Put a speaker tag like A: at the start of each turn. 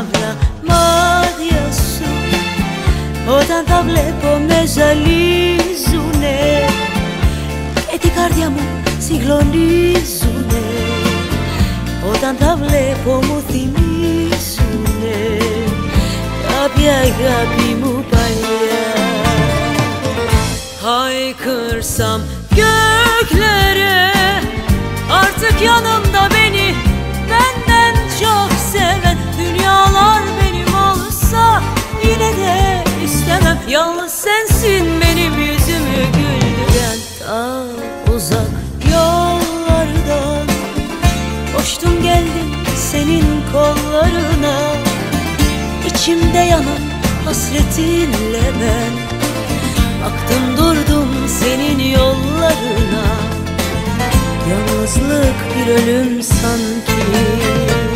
A: μάτια σου όταν τα βλέπω με ζαλίζουνε και την καρδιά μου συγκλονίζουνε. Όταν τα βλέπω μου θυμίζουνε κάποια αγάπη μου παλιά. Haykırsam göklere artık yanımda beni benden çok seven, dünyalar benim olsa yine de istemem. Yalnız sensin benim yüzümü güldüren. Ta uzak yollardan koştum geldim senin kollarına, İçimde yanan hasretinle ben baktım durdum senin yollarına. Yalnızlık bir ölüm sanki.